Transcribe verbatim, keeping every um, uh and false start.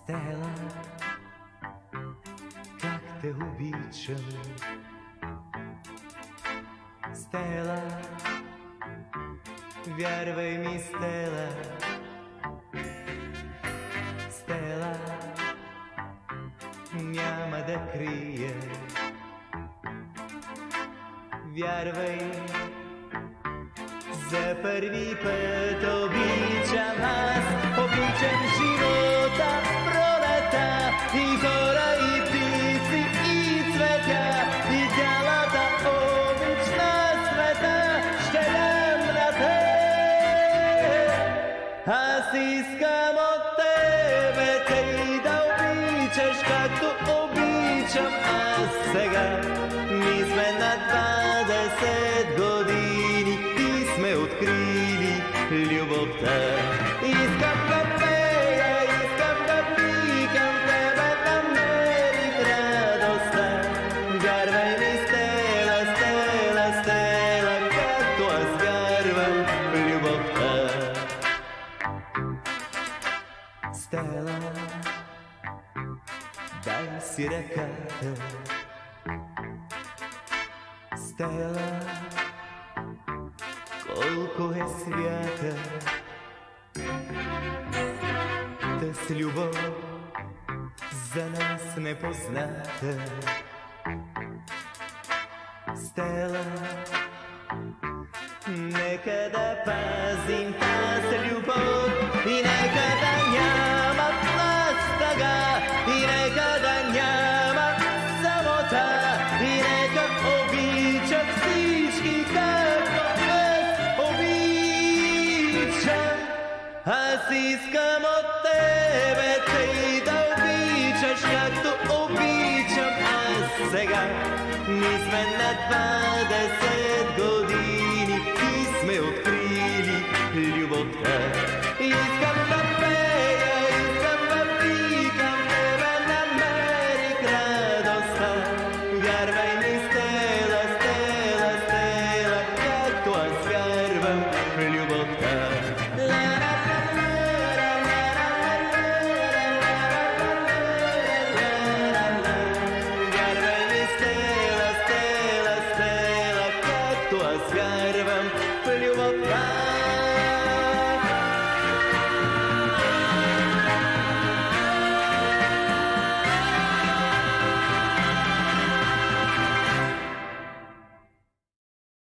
Стела, как те обичам. Стела, вярвай ми, Стела. Стела, няма да крия. Вярвай, за първи път обичам аз. Обичам живота, пролета и хора, и птици, и цветя, и цялата обич на света ще дам на теб. Аз искам от тебе тъй да обичаш, както обичам аз сега. Ние сме на двадесет години и сме открили любовта. Искам да пея, искам да викам, тебе намерих радостта. Вярвай ми, Стела, Стела, Стела, както аз вярвам в любовта. Стела, дай си ръката. Стела, колко е свята, та с любов за нас непозната. Стела, нека да пазим тази любов и нека да няма тъга, и нека да няма самота, и нека обичат всички, както аз обичам. Аз искам от тебе тъй да обичаш, както обичам аз сега. Ние сме на двадесет години и сме открили любовта. Искам да пея, искам да викам, тебе намерих радостта. Вярвай ми, Стела, Стела, Стела, както аз вярвам в любовта. Вярвай ми, Стела, Стела, Стела, както аз вярвам в любовта.